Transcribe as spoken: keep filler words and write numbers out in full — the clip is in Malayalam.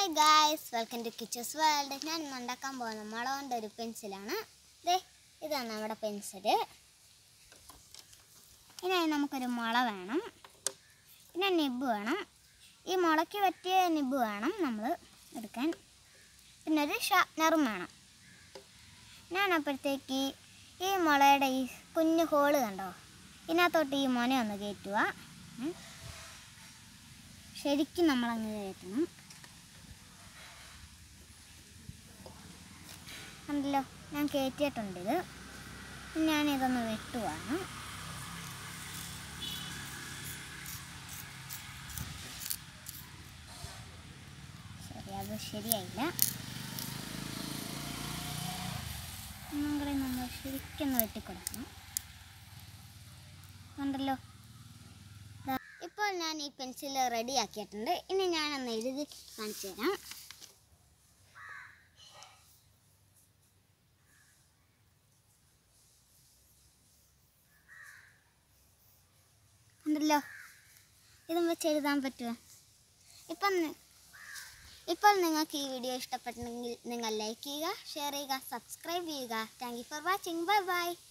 Hi guys, welcome to kitchens world. ഞാൻ ഇന്ന് ഉണ്ടാക്കാൻ പോകുന്ന മുള കൊണ്ടൊരു പെൻസിലാണ്. ദേ ഇതാണ് നമ്മുടെ പെൻസിൽ. ഇനി നമുക്കൊരു മുള വേണം, പിന്നെ നിബ്ബ് വേണം. ഈ മുളയ്ക്ക് പറ്റിയ നിബ്ബ് വേണം നമ്മൾ എടുക്കാൻ. പിന്നെ ഒരു ഷാർപ്നറും വേണം. ഞാൻ അപ്പോഴത്തേക്ക് ഈ മുളയുടെ ഈ കുഞ്ഞു ഹോള് കണ്ടോ, ഇതിനകത്തോട്ട് ഈ മുന ഒന്ന് കയറ്റുക. ശരിക്കും നമ്മളങ്ങ് കയറ്റണം. കണ്ടല്ലോ, ഞാൻ കയറ്റിയിട്ടുണ്ട്. ഇത് ഞാനിതൊന്ന് വെട്ടുവാണ്. ശരി, അത് ശരിയായില്ല. ഒന്നുകൂടെ നമ്മൾ ശരിക്കൊന്ന് വെട്ടിക്കൊടുക്കണം. കണ്ടല്ലോ, ഇപ്പോൾ ഞാൻ ഈ പെൻസിൽ റെഡി ആക്കിയിട്ടുണ്ട്. ഇനി ഞാനൊന്ന് എഴുതി കാണിച്ചു തരാം. ഉണ്ടല്ലോ, ഇതും വെച്ച് എഴുതാൻ പറ്റുമോ? ഇപ്പം ഇപ്പോൾ നിങ്ങൾക്ക് ഈ വീഡിയോ ഇഷ്ടപ്പെട്ടെങ്കിൽ നിങ്ങൾ ലൈക്ക് ചെയ്യുക, ഷെയർ ചെയ്യുക, സബ്സ്ക്രൈബ് ചെയ്യുക. Thank you for watching. Bye by.